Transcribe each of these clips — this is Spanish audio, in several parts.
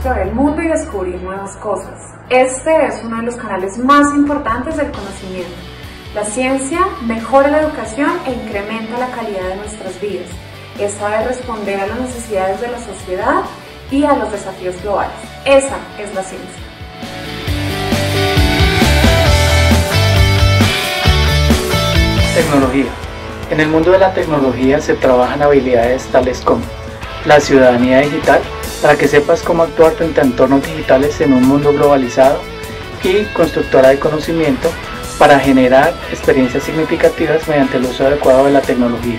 explorar el mundo y descubrir nuevas cosas. Este es uno de los canales más importantes del conocimiento. La ciencia mejora la educación e incrementa la calidad de nuestras vidas. Es saber responder a las necesidades de la sociedad y a los desafíos globales. Esa es la ciencia. Tecnología. En el mundo de la tecnología se trabajan habilidades tales como la ciudadanía digital, para que sepas cómo actuar frente a entornos digitales en un mundo globalizado, y constructora de conocimiento, para generar experiencias significativas mediante el uso adecuado de la tecnología.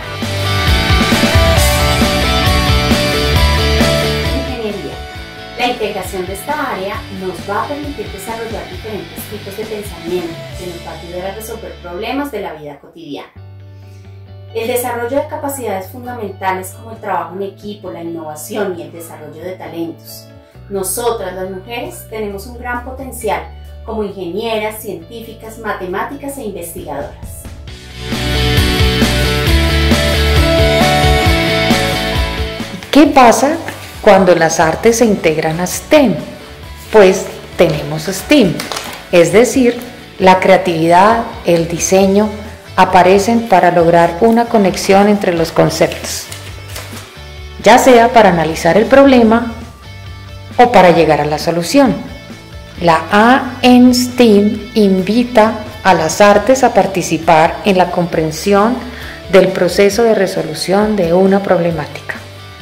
Ingeniería. La integración de esta área nos va a permitir desarrollar diferentes tipos de pensamiento que nos va a ayudar a resolver problemas de la vida cotidiana. El desarrollo de capacidades fundamentales como el trabajo en equipo, la innovación y el desarrollo de talentos. Nosotras, las mujeres, tenemos un gran potencial como ingenieras, científicas, matemáticas e investigadoras. ¿Qué pasa cuando las artes se integran a STEM? Pues tenemos STEAM, es decir, la creatividad, el diseño, aparecen para lograr una conexión entre los conceptos, ya sea para analizar el problema o para llegar a la solución. La A en STEAM invita a las artes a participar en la comprensión del proceso de resolución de una problemática.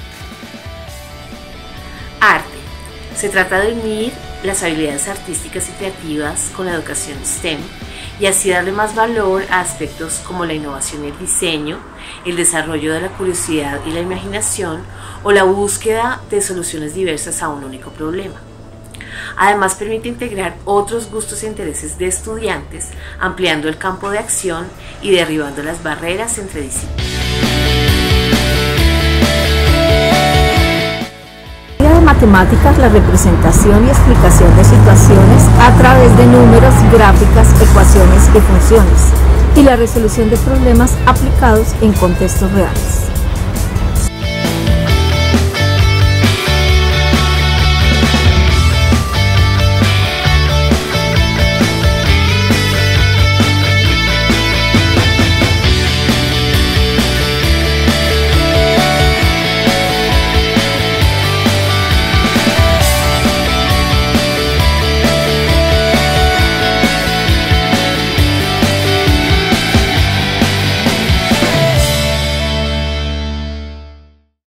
Arte. Se trata de unir las habilidades artísticas y creativas con la educación STEM y así darle más valor a aspectos como la innovación y el diseño, el desarrollo de la curiosidad y la imaginación o la búsqueda de soluciones diversas a un único problema. Además, permite integrar otros gustos e intereses de estudiantes, ampliando el campo de acción y derribando las barreras entre disciplinas. De matemáticas, la representación y explicación de situaciones a través de números, gráficas, ecuaciones y funciones, y la resolución de problemas aplicados en contextos reales.